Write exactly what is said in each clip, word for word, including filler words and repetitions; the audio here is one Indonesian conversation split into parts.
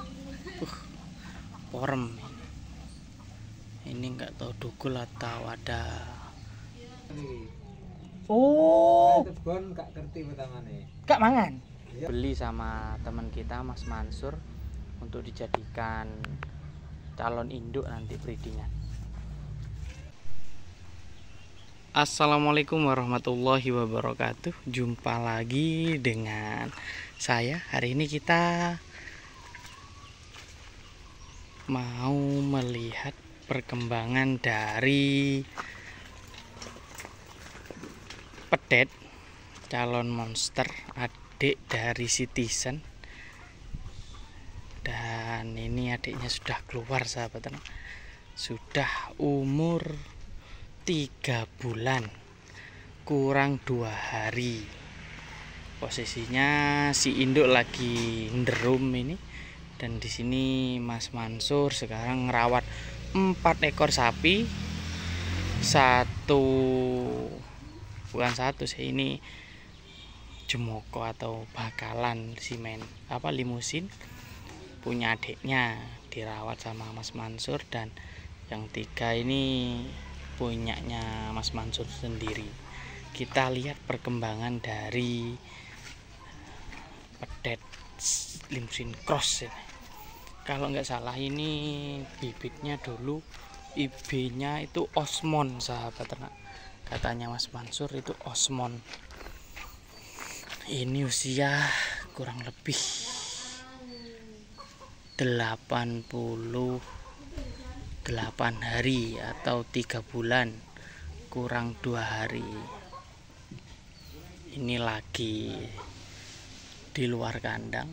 Uh, porem. Ini nggak tahu dugul atau ada. Oh, Kak ngerti pertamane. Kak mangan. Beli sama teman kita Mas Mansur untuk dijadikan calon induk nanti breedingan. Assalamualaikum warahmatullahi wabarakatuh. Jumpa lagi dengan saya. Hari ini kita mau melihat perkembangan dari pedet calon monster adik dari Citizen. Dan ini adiknya sudah keluar, sahabat tenang. Sudah umur tiga bulan kurang dua hari. Posisinya si induk lagi nderum ini. Dan di sini Mas Mansur sekarang ngerawat empat ekor sapi. Satu bukan satu sih, ini jemoko atau bakalan simen apa limusin punya adiknya, dirawat sama Mas Mansur. Dan yang tiga ini punyanya Mas Mansur sendiri. Kita lihat perkembangan dari pedet limusin cross ini. Kalau nggak salah ini bibitnya dulu I B-nya itu Osmon, sahabat ternak. Katanya Mas Mansur itu Osmon. Ini usia kurang lebih delapan puluh delapan hari atau tiga bulan kurang dua hari. Ini lagi di luar kandang.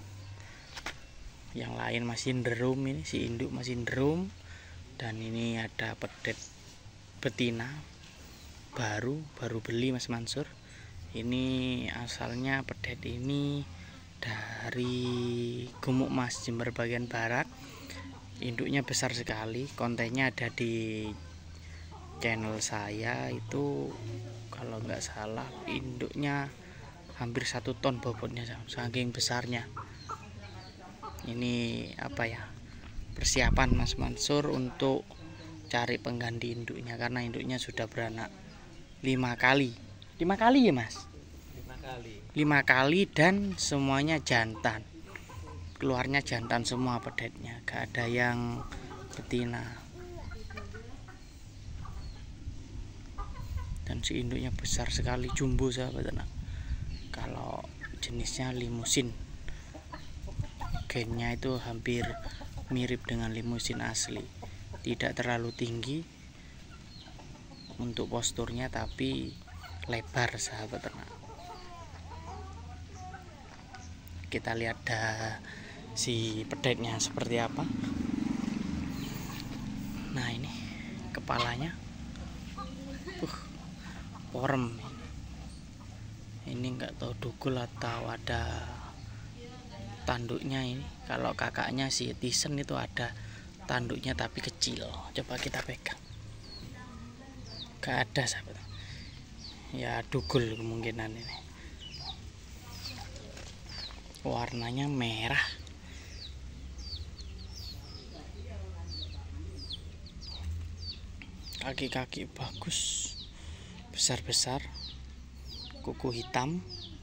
Yang lain masih nderum, ini si induk masih nderum. Dan ini ada pedet betina baru baru beli Mas Mansur. Ini asalnya pedet ini dari Gumuk Mas, Jember bagian barat. Induknya besar sekali. Kontennya ada di channel saya itu, kalau nggak salah induknya hampir satu ton bobotnya, saking besarnya. Ini apa ya, persiapan Mas Mansur untuk cari pengganti induknya, karena induknya sudah beranak lima kali. Lima kali ya Mas? Lima kali. Lima kali dan semuanya jantan. Keluarnya jantan semua pedetnya, gak ada yang betina. Dan si induknya besar sekali, jumbo, sahabat tenang. Kalau jenisnya limusin, gennya itu hampir mirip dengan limusin asli. Tidak terlalu tinggi untuk posturnya, tapi lebar, sahabat ternak. Kita lihat dah si pedetnya seperti apa. Nah, ini kepalanya uh, porem. Ini nggak tahu dugul atau ada tanduknya. Ini kalau kakaknya si Citizen itu ada tanduknya tapi kecil. Coba kita pegang. Gak ada, sahabat. Ya dugul kemungkinan ini. Warnanya merah. Kaki-kaki bagus, besar-besar, kuku hitam.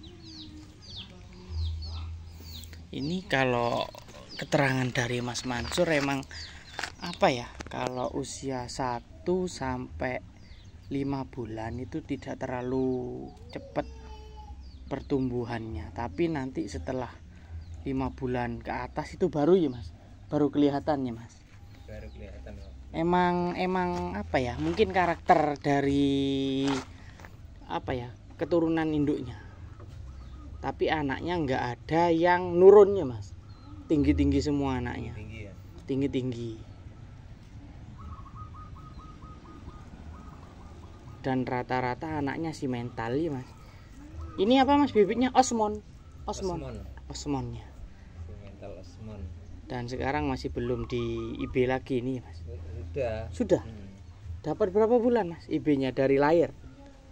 Ini kalau keterangan dari Mas Mansur emang apa ya, kalau usia satu sampai lima bulan itu tidak terlalu cepat pertumbuhannya, tapi nanti setelah lima bulan ke atas itu baru ya Mas, baru kelihatannya Mas. Baru kelihatan. Emang emang apa ya, mungkin karakter dari apa ya, keturunan induknya. Tapi anaknya nggak ada yang nurunnya Mas, tinggi-tinggi semua anaknya. Tinggi ya. Tinggi-tinggi. Dan rata-rata anaknya si mental ya Mas. Ini apa Mas, bibitnya Osmon. Osmon. Osmon. Osmonnya. Si mental Osmon. Dan sekarang masih belum di I B lagi nih Mas. Sudah. Sudah. Hmm. Dapat berapa bulan Mas I B-nya dari lahir?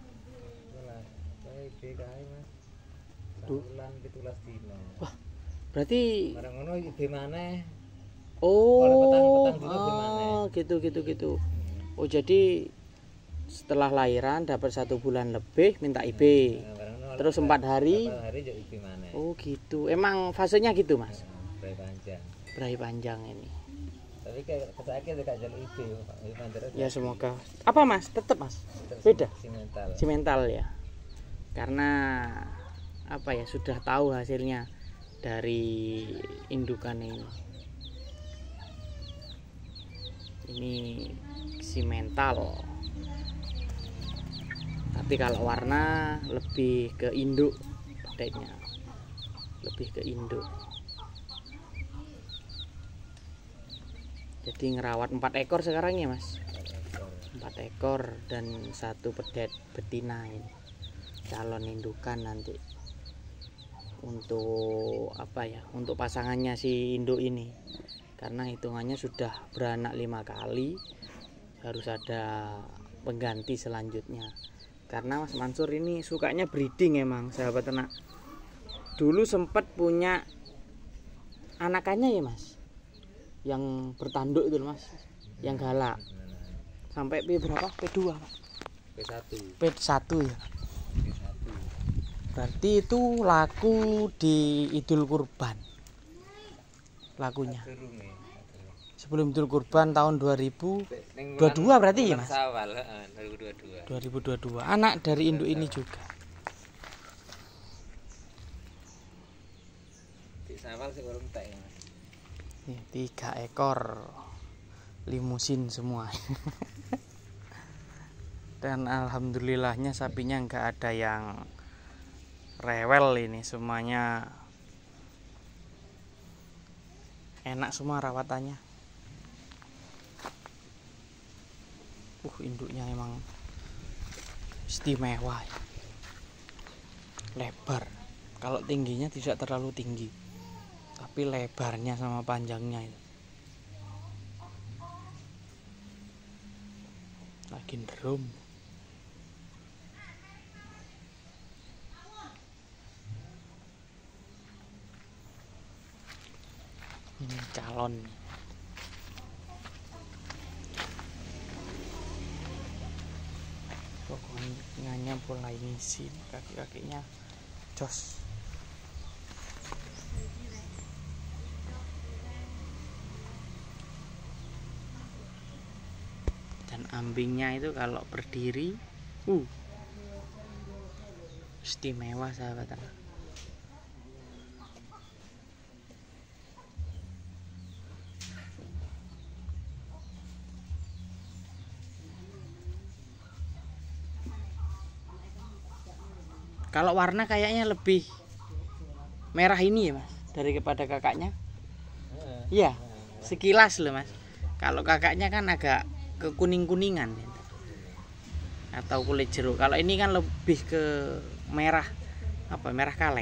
Saya I B K I Mas. Duh. Bulan pitulas dino. Wah, Berarti Barang ngono iki be maneh. oh, Oleh petang-petang dulu gimana? oh gitu gitu gitu. Oh jadi setelah lahiran dapat satu bulan lebih minta I B. Nah, barang ngono Terus oleh empat hari. empat hari jadi be maneh. Oh gitu. Emang fasenya gitu mas? Brai panjang. Berai panjang ini. Tapi kayak kesakit gak jalur I B, Pak. Mandiri. Ya semoga. Apa mas? Tetap mas? Beda. Si mental. Si mental ya. Karena apa ya sudah tahu hasilnya dari indukan ini. Ini si mental. Tapi kalau warna lebih ke induk bedanya. Lebih ke induk. Jadi ngerawat empat ekor sekarang ya mas. Empat ekor dan satu pedet betina ini. Calon indukan nanti. Untuk apa ya? Untuk pasangannya si induk ini. Karena hitungannya sudah beranak lima kali, harus ada pengganti selanjutnya. Karena Mas Mansur ini sukanya breeding emang sahabat ternak. Dulu sempat punya anakannya ya mas, yang bertanduk itu mas, yang galak. Sampai P berapa? P dua Pak? P satu. P satu ya. P satu. Berarti itu laku di Idul Kurban. Lakunya sebelum Idul Kurban tahun dua ribu dua puluh dua berarti ya mas. Awal dua ribu dua puluh dua. dua ribu dua puluh dua anak dari induk ini juga. Di awal sih urung tak ya mas. Nih, tiga ekor limusin semua. Dan alhamdulillahnya sapinya nggak ada yang rewel ini, semuanya enak semua rawatannya. Uh induknya emang istimewa ya. Lebar. Kalau tingginya tidak terlalu tinggi, tapi lebarnya sama panjangnya itu. Lagi drum. Ini calon. Pokoknya mulai ngisi kaki-kakinya jos. Dan ambingnya itu kalau berdiri uh istimewa sahabat. Kalau warna kayaknya lebih merah ini ya mas daripada kakaknya. Iya, sekilas loh mas. Kalau kakaknya kan agak ke kuning-kuningan atau kulit jeruk. Kalau ini kan lebih ke merah, apa merah kaleng.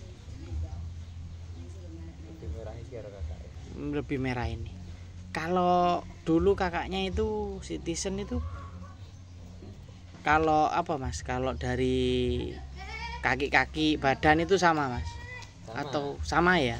Lebih merah sih kakak. Lebih merah ini. Kalau dulu kakaknya itu Citizen itu, kalau apa mas? Kalau dari kaki-kaki badan itu sama mas? Sama. Atau sama ya?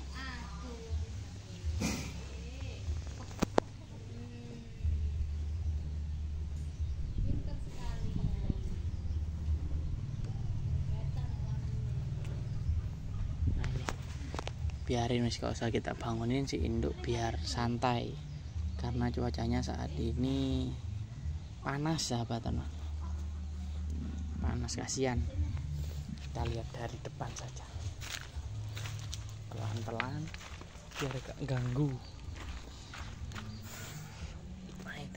Nah ini biarin mas, gak usah kita bangunin si induk, biar santai karena cuacanya saat ini panas sahabat teman. Panas kasihan. Kita lihat dari depan saja, pelan-pelan biar gak ganggu. Nah itu.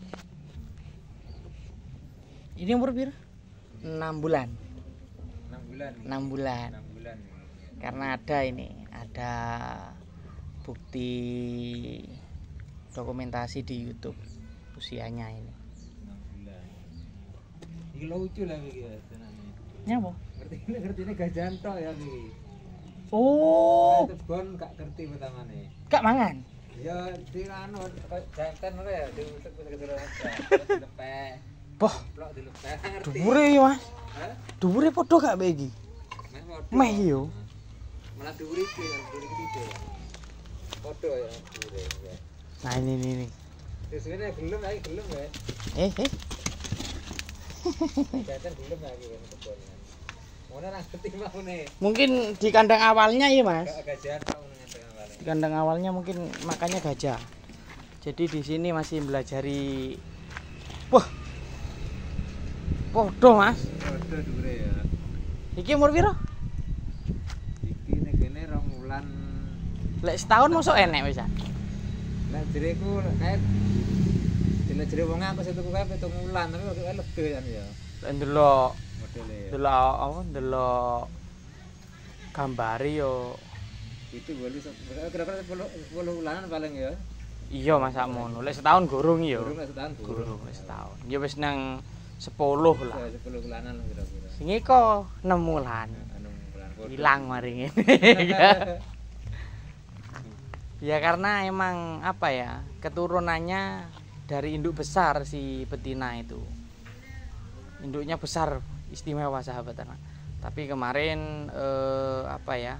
Ini umur berapa? enam bulan. enam bulan. enam bulan. enam bulan. Karena ada ini, ada bukti dokumentasi di YouTube usianya ini. enam bulan. Iki lucu lah iki ya senane. Nyapa? Ngerti ngerti ini gajan tok ya iki. Oh, Tebon gak ngerti pertamane. gak mangan. Ya di anu jantan ora ya diusuk ke aja. Dilepeh. Boh, Plok dilepeh ngerti. dhuwure ya, Mas. Hah? Dhuwure padha gak mbek iki? Meh modho. Meh yo. malah dhuwur iki kan dhuwur iki tidur. Foto ya dhuwur ya. Nah ini ini ini. Terus ini gelem ae gelem ya. Eh eh. Jantan gelem lagi kan kebon. Ngono nang ketik maune. Mungkin di kandang awalnya ya mas. Gajahan tau nang kandang awalnya. Di kandang awalnya mungkin makannya gajah. Jadi di sini masih belajari. Wah. Podo mas. Podo dhuwur ya. Iki umur piro? Iki nek kene rong wulan. Lek setahun mosok enek wis. Lek jereku kae dile jere wong aku sing tuku kae pitung wulan tapi kok lebih kan ya. Lek ndelok Modele. ndelok apa ndelok gambare yo Itu bolu kira-kira sepuluh sepuluh wulanan paling ya. iya mas sakmono. Lek setahun gorong yo. Durung setahun Gorong lek setahun. Ya wis nang sepuluh lah. Ya sepuluh wulanan lah kira-kira. Sing iko enam wulan. Anu wulan podo. Hilang mari ngene. Ya karena emang apa ya, keturunannya dari induk besar si betina itu. Induknya besar, istimewa sahabat anak. Tapi kemarin eh, apa ya,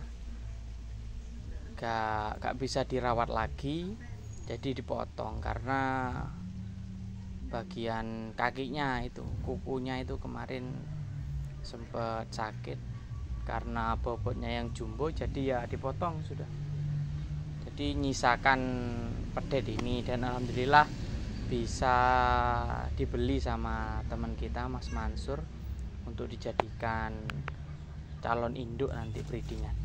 gak, gak bisa dirawat lagi, jadi dipotong karena bagian kakinya itu, kukunya itu kemarin sempat sakit karena bobotnya yang jumbo, jadi ya dipotong sudah. Jadi nyisakan pedet ini dan alhamdulillah bisa dibeli sama teman kita Mas Mansur untuk dijadikan calon induk nanti breedingan.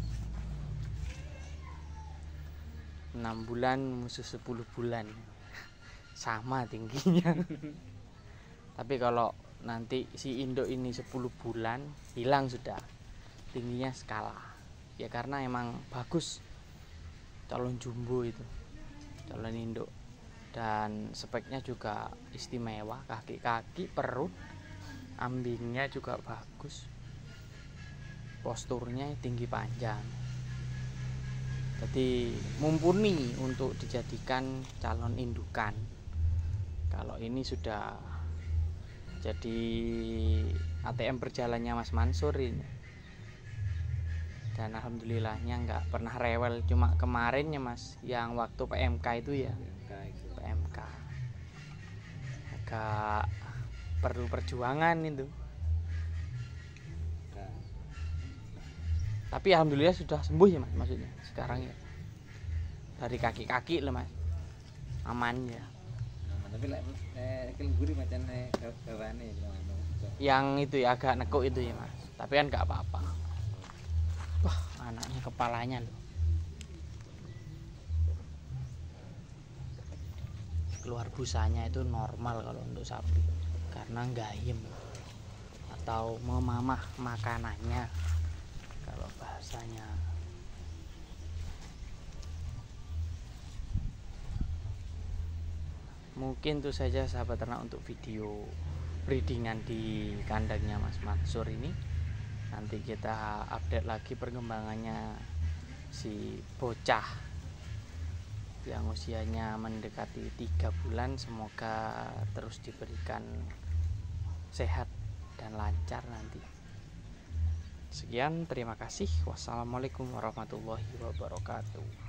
enam bulan musuh sepuluh bulan. Sama tingginya. Tapi kalau nanti si induk ini sepuluh bulan hilang sudah. Tingginya skala. Ya karena emang bagus calon jumbo itu. Calon induk. Dan speknya juga istimewa, kaki-kaki, perut, ambingnya juga bagus, posturnya tinggi panjang, jadi mumpuni untuk dijadikan calon indukan. Kalau ini sudah jadi A T M berjalannya Mas Mansur ini, dan alhamdulillahnya nggak pernah rewel. Cuma kemarinnya Mas yang waktu P M K itu ya, P M K agak perlu perjuangan itu, tapi alhamdulillah sudah sembuh ya Mas, maksudnya sekarang ya dari kaki-kaki lah Mas, aman ya. Tapi lek kelemburi macam gawane yang itu ya agak nekuk itu ya Mas, tapi kan nggak apa-apa. Wah anaknya kepalanya loh, keluar busanya itu normal kalau untuk sapi karena gayem atau memamah makanannya kalau bahasanya. Mungkin itu saja sahabat ternak untuk video breedingan di kandangnya Mas Mansur ini. Nanti kita update lagi perkembangannya si bocah yang usianya mendekati tiga bulan. Semoga terus diberikan sehat dan lancar nanti. Sekian, terima kasih. Wassalamualaikum warahmatullahi wabarakatuh.